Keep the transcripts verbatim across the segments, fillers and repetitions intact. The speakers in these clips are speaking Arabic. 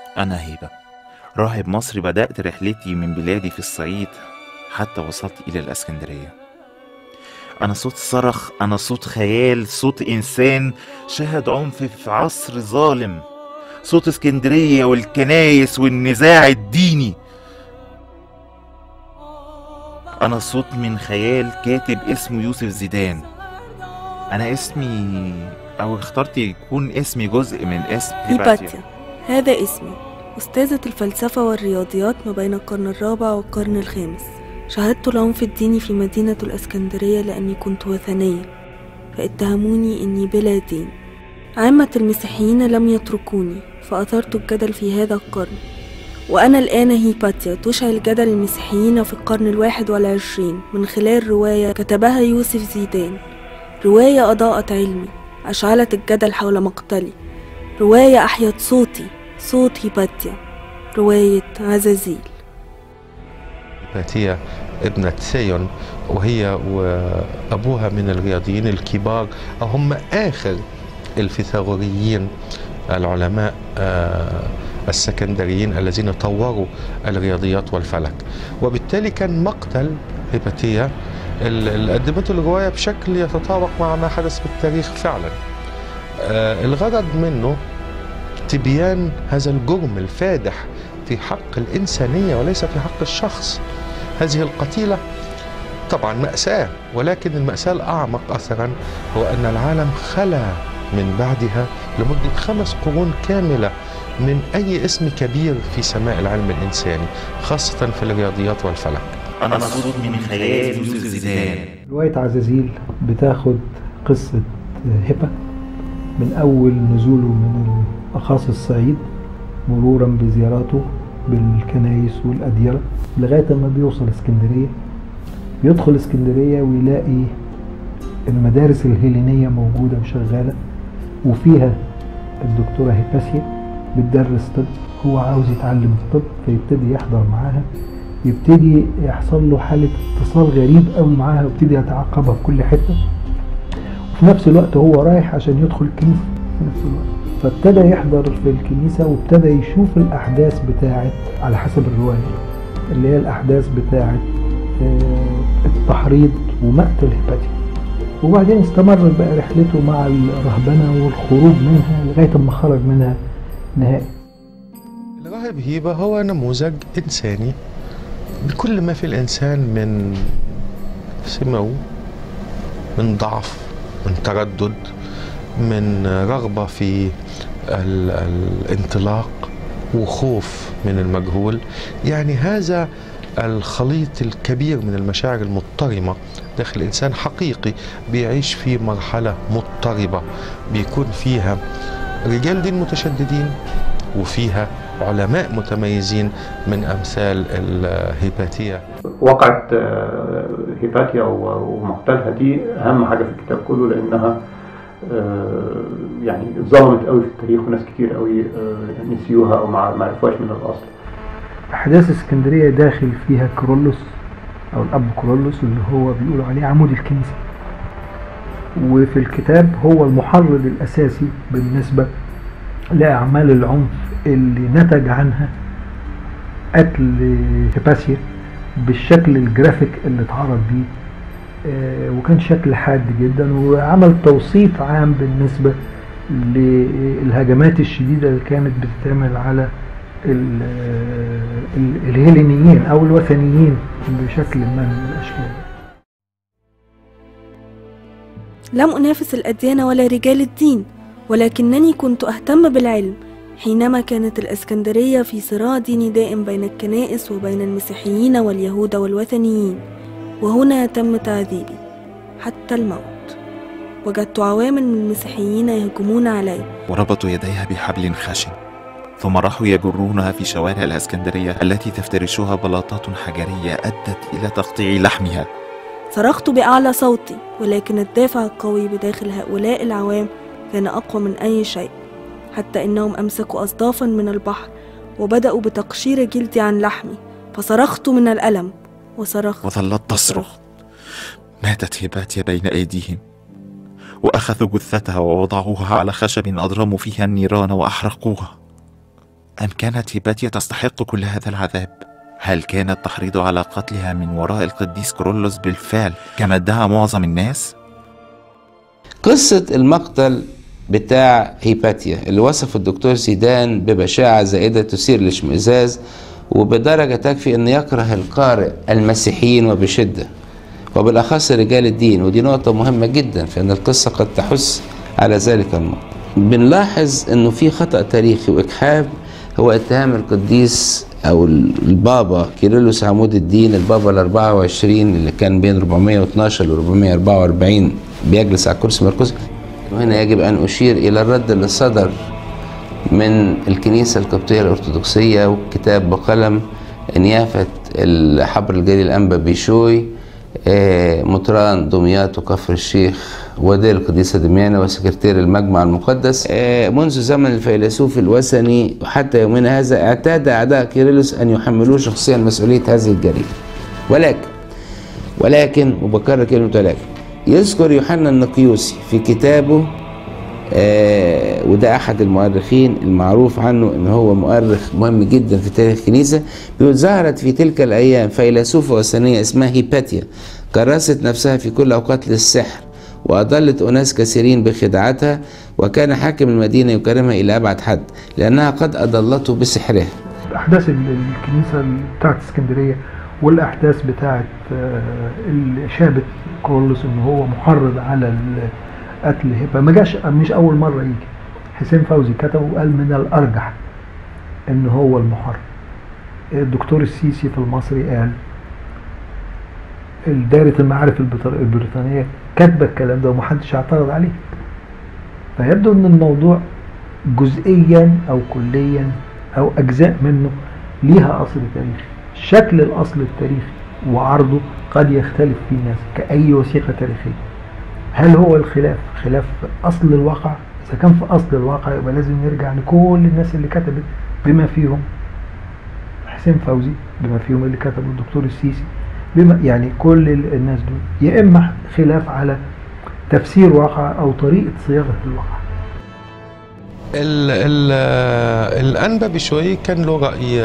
أنا هيبة، راهب مصري. بدأت رحلتي من بلادي في الصعيد حتى وصلت إلى الإسكندرية. أنا صوت صرخ، أنا صوت خيال، صوت إنسان شهد عنف في عصر ظالم، صوت اسكندرية والكنايس والنزاع الديني. أنا صوت من خيال كاتب اسمه يوسف زيدان. أنا اسمي، أو اخترت يكون اسمي جزء من اسم هيباتيا. هيباتيا هذا اسمي، أستاذة الفلسفة والرياضيات ما بين القرن الرابع والقرن الخامس. شاهدت العنف الديني في مدينة الإسكندرية لأني كنت وثنية، فاتهموني إني بلا دين. عامة المسيحيين لم يتركوني، فأثرت الجدل في هذا القرن، وأنا الآن هيباتيا تشعل جدل المسيحيين في القرن الواحد والعشرين من خلال رواية كتبها يوسف زيدان. رواية أضاءت علمي، أشعلت الجدل حول مقتلي. رواية أحيت صوتي، صوت هيباتيا. رواية عزازيل. هيباتيا ابنة ثيون، وهي وأبوها من الرياضيين الكبار، أو هم آخر الفيثاغوريين العلماء السكندريين الذين طوروا الرياضيات والفلك. وبالتالي كان مقتل هيباتيا اللي قدمته الرواية بشكل يتطابق مع ما حدث بالتاريخ فعلا. الغرض منه تبيان هذا الجرم الفادح في حق الإنسانية وليس في حق الشخص. هذه القتيلة طبعا مأساة، ولكن المأساة الأعمق أثرا هو أن العالم خلا من بعدها لمدة خمس قرون كاملة من أي اسم كبير في سماء العلم الإنساني، خاصة في الرياضيات والفلك. أنا صوت من خيال يوسف زيدان. رواية عزازيل بتاخد قصة هبة من أول نزوله من أقاصي الصعيد، مرورا بزياراته بالكنايس والأديرة، لغاية ما بيوصل اسكندرية. بيدخل اسكندرية ويلاقي المدارس الهيلينية موجودة وشغالة، وفيها الدكتورة هيباتيا بتدرس طب. هو عاوز يتعلم الطب فيبتدي يحضر معاها، يبتدي يحصل له حالة اتصال غريب قوي معاها، ويبتدي يتعقبها في كل حتة. وفي نفس الوقت هو رايح عشان يدخل الكنيسة في نفس الوقت، فابتدى يحضر في الكنيسة وابتدى يشوف الأحداث بتاعت، على حسب الرواية، اللي هي الأحداث بتاعت التحريض ومقتل هيباتيا. وبعدين استمر بقى رحلته مع الرهبنة والخروج منها لغاية ما خرج منها نهائي. الراهب هيبة هو نموذج إنساني بكل ما في الإنسان من سمو، من ضعف، من تردد، من رغبة في الانطلاق وخوف من المجهول. يعني هذا الخليط الكبير من المشاعر المضطرمة داخل إنسان حقيقي بيعيش في مرحلة مضطربة، بيكون فيها رجال دين متشددين وفيها علماء متميزين من أمثال الهيباتية. وقعت هيباتيا ومقتلها دي أهم حاجة في الكتاب كله، لأنها يعني اتظلمت قوي في التاريخ، وناس كتير قوي نسيوها أو ما عرفوهاش من الأصل. أحداث اسكندرية داخل فيها كرولوس أو الأب كرولوس اللي هو بيقولوا عليه عمود الكنيسة، وفي الكتاب هو المحرض الأساسي بالنسبة لأعمال العنف اللي نتج عنها قتل هيباتيا بالشكل الجرافيك اللي اتعرض بيه. آه وكان شكل حاد جدا، وعمل توصيف عام بالنسبة للهجمات الشديدة اللي كانت بتتعمل على الهيلينيين أو الوثنيين بشكل ما من الأشكال. لم أنافس الأديان ولا رجال الدين، ولكنني كنت أهتم بالعلم حينما كانت الإسكندرية في صراع ديني دائم بين الكنائس وبين المسيحيين واليهود والوثنيين. وهنا تم تعذيبي حتى الموت. وجدت عوامل من المسيحيين يهجمون علي، وربطوا يديها بحبل خشن، ثم راحوا يجرونها في شوارع الإسكندرية التي تفترشها بلاطات حجرية أدت إلى تقطيع لحمها. صرخت بأعلى صوتي، ولكن الدافع القوي بداخل هؤلاء العوام كان أقوى من أي شيء، حتى إنهم أمسكوا أصدافا من البحر وبدأوا بتقشير جلدي عن لحمي، فصرخت من الألم وصرخت وظلت تصرخ. ماتت هيباتيا بين أيديهم، وأخذوا جثتها ووضعوها على خشب أضرموا فيها النيران وأحرقوها. أم كانت هيباتيا تستحق كل هذا العذاب؟ هل كان التحريض على قتلها من وراء القديس كيرلس بالفعل كما ادعى معظم الناس؟ قصة المقتل بتاع هيباتيا اللي وصف الدكتور زيدان ببشاعة زائدة تثير الاشمئزاز وبدرجة تكفي أن يكره القارئ المسيحيين وبشدة، وبالأخص رجال الدين، ودي نقطة مهمة جدا فإن القصة قد تحث على ذلك النقط. بنلاحظ أنه في خطأ تاريخي وإجحاف، هو اتهام القديس أو البابا كيرلس عمود الدين، البابا الأربعة وعشرين اللي كان بين أربعمائة واثناشر و أربعمائة وأربعة وأربعين بيجلس على كرسي مركزي. وهنا يجب أن أشير إلى الرد اللي صدر من الكنيسة القبطية الأرثوذكسية وكتاب بقلم نيافة الحبر الجليل الأنبا بيشوي مطران دمياط وكفر الشيخ ودير القديسة دميانة وسكرتير المجمع المقدس. منذ زمن الفيلسوف الوثني وحتى يومنا هذا اعتاد أعداء كيرلس أن يحملوه شخصيا مسؤولية هذه الجريمة. ولكن ولكن وبكرر كلمة ولكن يذكر يوحنا النقيوسي في كتابه، آه وده أحد المؤرخين المعروف عنه أنه هو مؤرخ مهم جدا في تاريخ الكنيسة، بيقول ظهرت في تلك الأيام فيلسوفة وثنية اسمها هيباتيا كرست نفسها في كل أوقات للسحر وأضلت أناس كثيرين بخدعتها، وكان حاكم المدينة يكرمها إلى أبعد حد لأنها قد أضلته بسحرها. أحداث الكنيسة بتاعت اسكندرية والأحداث بتاعت اللي شابت كيرلس إنه هو محرض على قتل هبة ما جاش، مش أول مرة يجي. حسين فوزي كتب وقال من الأرجح إن هو المحرض. الدكتور السيسي في المصري قال، دائرة المعارف البريطانية كاتبة الكلام ده ومحدش اعترض عليه. فيبدو إن الموضوع جزئيا أو كليا أو أجزاء منه ليها أصل تاريخي. شكل الأصل التاريخي وعرضه قد يختلف في ناس كأي وثيقة تاريخية. هل هو الخلاف خلاف أصل الواقع؟ إذا كان في أصل الواقع يبقى لازم نرجع لكل الناس اللي كتبت بما فيهم حسين فوزي، بما فيهم اللي كتبه الدكتور السيسي، بما يعني كل الناس دول، يا إما خلاف على تفسير واقع أو طريقة صياغة الواقع. ال ال الأنبا بشوي كان له رأي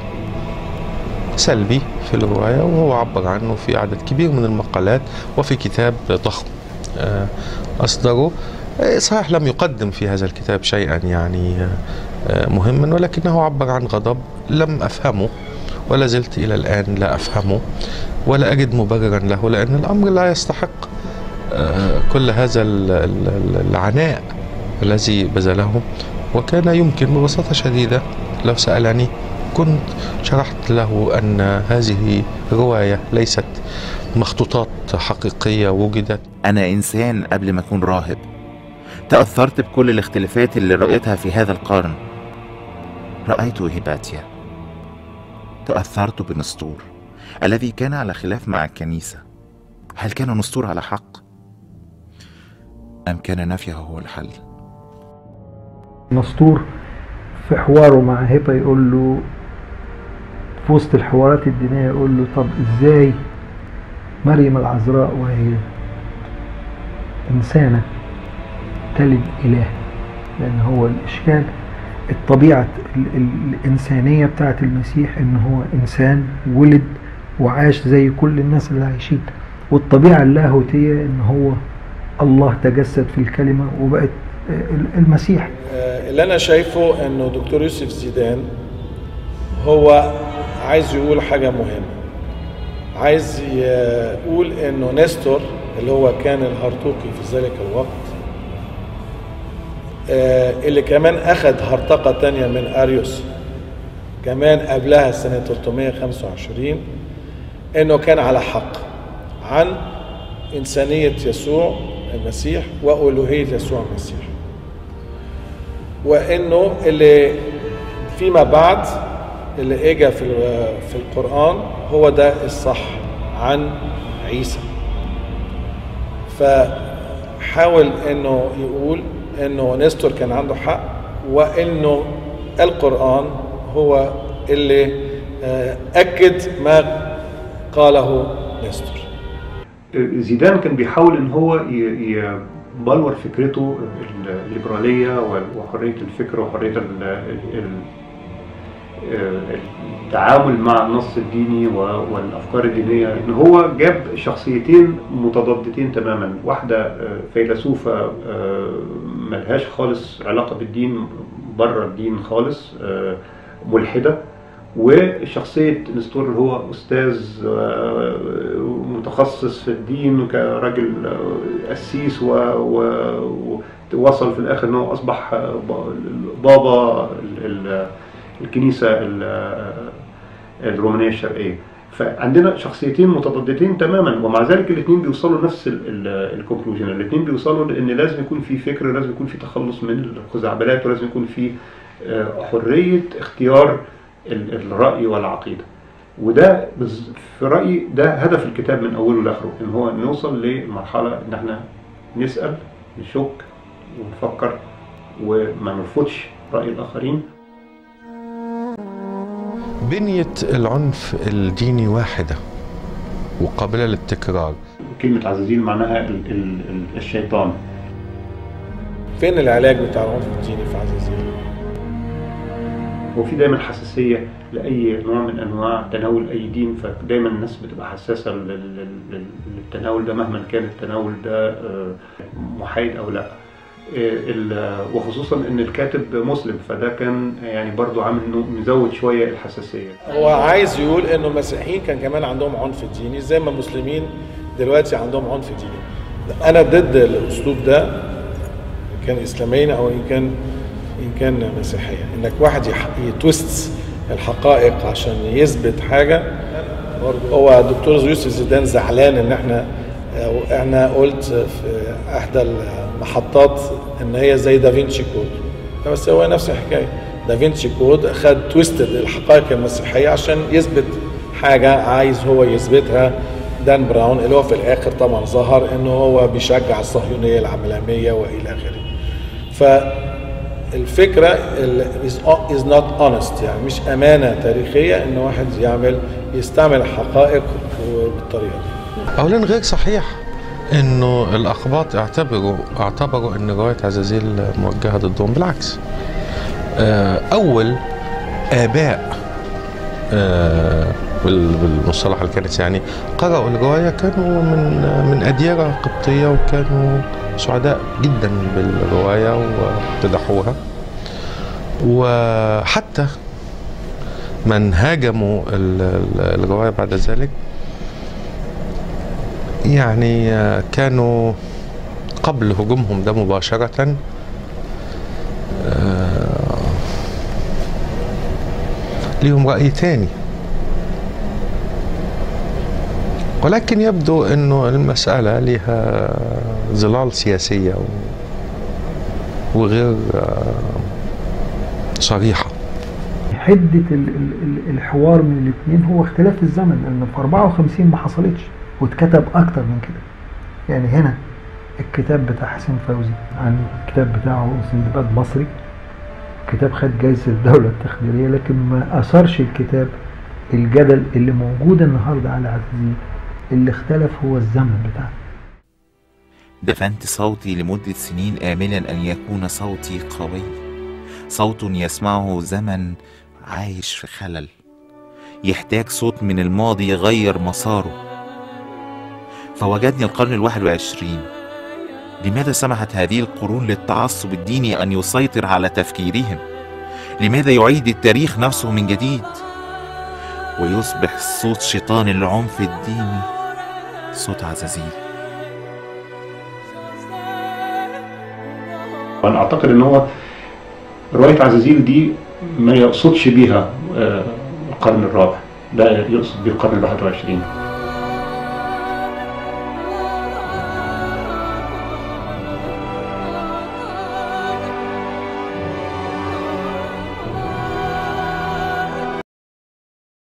سلبي في الرواية، وهو عبر عنه في عدد كبير من المقالات وفي كتاب ضخم أصدره. صحيح لم يقدم في هذا الكتاب شيئا يعني مهما، ولكنه عبر عن غضب لم أفهمه ولا زلت إلى الآن لا أفهمه ولا أجد مبررا له، لأن الأمر لا يستحق كل هذا العناء الذي بذله. وكان يمكن ببساطة شديدة لو سألني كنت شرحت له أن هذه رواية ليست مخطوطات حقيقية وجدت. أنا إنسان قبل ما أكون راهب، تأثرت بكل الاختلافات اللي رأيتها في هذا القرن. رأيت هيباتيا، تأثرت بنسطور الذي كان على خلاف مع الكنيسة. هل كان نسطور على حق؟ أم كان نفيه هو الحل؟ نسطور في حواره مع هبة يقول له في وسط الحوارات الدينية، يقول له طب ازاي مريم العذراء وهي إنسانة تلد إله؟ لأن هو الإشكال الطبيعة الإنسانية بتاعت المسيح إن هو إنسان ولد وعاش زي كل الناس اللي عايشين، والطبيعة اللاهوتية إن هو الله تجسد في الكلمة وبقت المسيح. اللي أنا شايفه إنه دكتور يوسف زيدان هو عايز يقول حاجة مهمة، عايز يقول إنه نستور اللي هو كان الهرطوقي في ذلك الوقت، اللي كمان أخذ هرطقة تانية من أريوس كمان قبلها سنة ثلاثمائة وخمسة وعشرين، إنه كان على حق عن إنسانية يسوع المسيح وألوهية يسوع المسيح، وإنه اللي فيما بعد اللي إجا في في القرآن هو ده الصح عن عيسى. فحاول إنه يقول إنه نستور كان عنده حق، وإنه القرآن هو اللي أكد ما قاله نستور. زيدان كان بيحاول إن هو يبلور فكرته الليبرالية وحرية الفكر وحرية التعامل مع النص الديني والافكار الدينيه، ان هو جاب شخصيتين متضادتين تماما، واحده فيلسوفه ملهاش خالص علاقه بالدين، بره الدين خالص، ملحده، وشخصيه نستور اللي هو استاذ متخصص في الدين كراجل قسيس، ووصل في الاخر انه اصبح بابا الكنيسه الرومانيه الشرقيه. فعندنا شخصيتين متضادتين تماما، ومع ذلك الاثنين بيوصلوا نفس الكونكلوجن، الاثنين بيوصلوا لان لازم يكون في فكر، لازم يكون في تخلص من الخزعبلات، ولازم يكون في حريه اختيار الراي والعقيده. وده في رايي ده هدف الكتاب من اوله لاخره، ان هو نوصل لمرحله ان احنا نسال، نشك ونفكر، وما نرفضش راي الاخرين. بنية العنف الديني واحدة وقابلة للتكرار. كلمة عزازيل معناها ال ال الشيطان. فين العلاج بتاع العنف الديني في عزازيل؟ وفي دايما حساسية لأي نوع من أنواع تناول أي دين، فدايما الناس بتبقى حساسة للتناول ده مهما كان التناول ده محايد أو لا. وخصوصا ان الكاتب مسلم، فده كان يعني برضو عامل انه مزود شويه الحساسيه. هو عايز يقول انه المسيحيين كان كمان عندهم عنف ديني زي ما المسلمين دلوقتي عندهم عنف ديني. انا ضد الاسلوب ده، ان كان اسلاميا او ان كان ان كان مسيحيا، انك واحد يتويست الحقائق عشان يثبت حاجه. هو الدكتور يوسف زيدان زعلان ان احنا احنا قلت في احدى المحطات ان هي زي دافنشي كود، بس هو نفس الحكايه. دافنشي كود خد تويستد الحقائق المسيحيه عشان يثبت حاجه عايز هو يثبتها. دان براون اللي هو في الاخر طبعا ظهر انه هو بيشجع الصهيونيه العالميه والى اخره. فالفكره is not honest، يعني مش امانه تاريخيه ان واحد يعمل يستعمل الحقائق بالطريقه دي. أولا غير صحيح إنه الأقباط اعتبروا اعتبروا إن رواية عزازيل موجهة ضدهم، بالعكس. أول آباء بالمصطلح الكنسي يعني قرأوا الرواية كانوا من من أديرة قبطية، وكانوا سعداء جدا بالرواية وامتدحوها. وحتى من هاجموا الرواية بعد ذلك يعني كانوا قبل هجومهم ده مباشرة ليهم رأي تاني، ولكن يبدو انه المسألة لها ظلال سياسية وغير صريحة. حدة الحوار من الاثنين هو اختلاف الزمن، لأن في أربعة وخمسين ما حصلتش واتكتب أكتر من كده. يعني هنا الكتاب بتاع حسين فوزي عن الكتاب بتاعه سندباد مصري، كتاب خد جايزة الدولة التقديرية، لكن ما أثرش الكتاب الجدل اللي موجود النهاردة على عزازيل. اللي اختلف هو الزمن بتاعه. دفنت صوتي لمدة سنين آملا أن يكون صوتي قوي، صوت يسمعه زمن عايش في خلل، يحتاج صوت من الماضي يغير مساره. فوجدني القرن الواحد وعشرين. لماذا سمحت هذه القرون للتعصب الديني أن يسيطر على تفكيرهم؟ لماذا يعيد التاريخ نفسه من جديد ويصبح صوت شيطان العنف الديني صوت عزازيل؟ أنا أعتقد أن هو رواية عزازيل دي ما يقصدش بيها القرن الرابع، ده يقصد بيه القرن الواحد وعشرين.